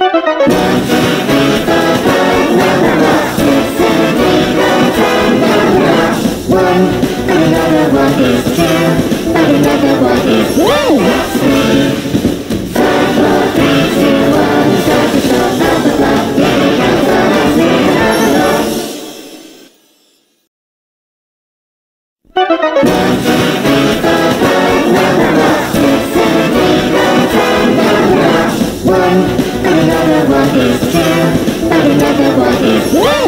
One, and another one is two, but another one is one.